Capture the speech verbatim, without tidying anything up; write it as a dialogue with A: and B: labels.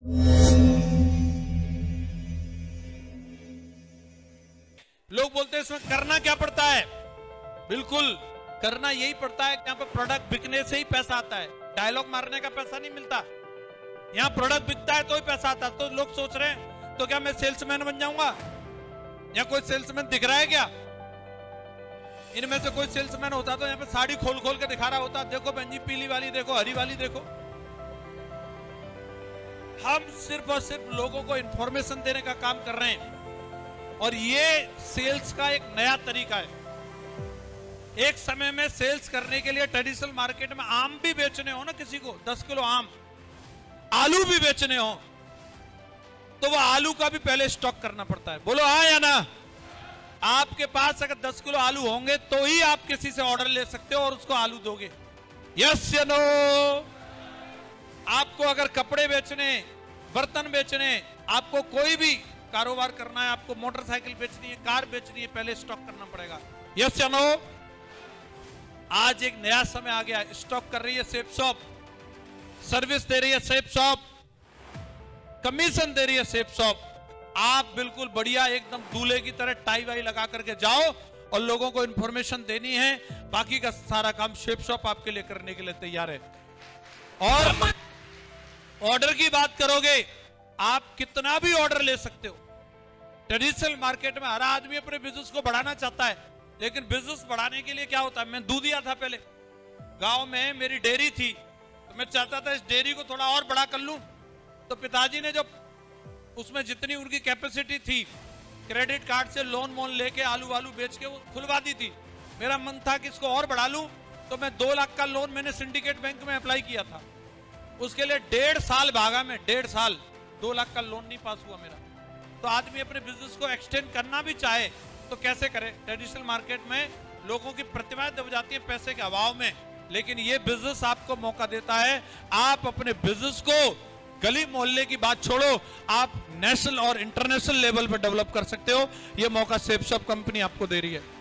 A: लोग बोलते हैं इसमें करना क्या पड़ता है? बिल्कुल करना यही पड़ता है कि यहाँ पे प्रोडक्ट बिकने से ही पैसा आता है, डायलॉग मारने का पैसा नहीं मिलता। यहाँ प्रोडक्ट बिकता है तो ही पैसा आता है। तो लोग सोच रहे हैं तो क्या मैं सेल्समैन बन जाऊंगा? यहाँ कोई सेल्समैन दिख रहा है क्या? इनमें से कोई सेल्समैन होता तो यहाँ पे साड़ी खोल खोल के दिखा रहा होता, देखो बहन जी पीली वाली देखो, हरी वाली देखो। हम सिर्फ और सिर्फ लोगों को इंफॉर्मेशन देने का काम कर रहे हैं और ये सेल्स का एक नया तरीका है। एक समय में सेल्स करने के लिए ट्रेडिशनल मार्केट में आम भी बेचने हो ना, किसी को दस किलो आम, आलू भी बेचने हो तो वो आलू का भी पहले स्टॉक करना पड़ता है। बोलो हाँ या ना? आपके पास अगर दस किलो आलू होंगे तो ही आप किसी से ऑर्डर ले सकते हो और उसको आलू दोगे। यस या नो? आपको अगर कपड़े बेचने, बर्तन बेचने, आपको कोई भी कारोबार करना है, आपको मोटरसाइकिल बेचनी है, कार बेचनी है, पहले स्टॉक करना पड़ेगा। यस या नो? आज एक नया समय आ गया, स्टॉक कर रही है सेफ शॉप, सर्विस दे रही है सेफ शॉप, कमीशन दे रही है सेफ शॉप। आप बिल्कुल बढ़िया एकदम दूल्हे की तरह टाई वाई लगा करके जाओ और लोगों को इंफॉर्मेशन देनी है, बाकी का सारा काम शेप शॉप आपके लिए करने के लिए तैयार है। और ऑर्डर की बात करोगे, आप कितना भी ऑर्डर ले सकते हो। ट्रेडिशनल मार्केट में हर आदमी अपने बिजनेस को बढ़ाना चाहता है, लेकिन बिजनेस बढ़ाने के लिए क्या होता है? मैं दूधिया था पहले, गांव में मेरी डेयरी थी, तो मैं चाहता था इस डेयरी को थोड़ा और बड़ा कर लूं। तो पिताजी ने जो उसमें जितनी उनकी कैपेसिटी थी, क्रेडिट कार्ड से लोन वोन लेके आलू वालू बेच के वो खुलवा दी थी। मेरा मन था कि इसको और बढ़ा लूं, तो मैं दो लाख का लोन मैंने सिंडिकेट बैंक में अप्लाई किया था। उसके लिए डेढ़ साल भागा, में डेढ़ साल दो लाख का लोन नहीं पास हुआ मेरा। तो आदमी अपने बिजनेस को एक्सटेंड करना भी चाहे तो कैसे करे? ट्रेडिशनल मार्केट में लोगों की प्रतिमाएं दब जाती है पैसे के अभाव में, लेकिन ये बिजनेस आपको मौका देता है। आप अपने बिजनेस को गली मोहल्ले की बात छोड़ो, आप नेशनल और इंटरनेशनल लेवल पर डेवलप कर सकते हो। ये मौका सेफ शॉप कंपनी आपको दे रही है।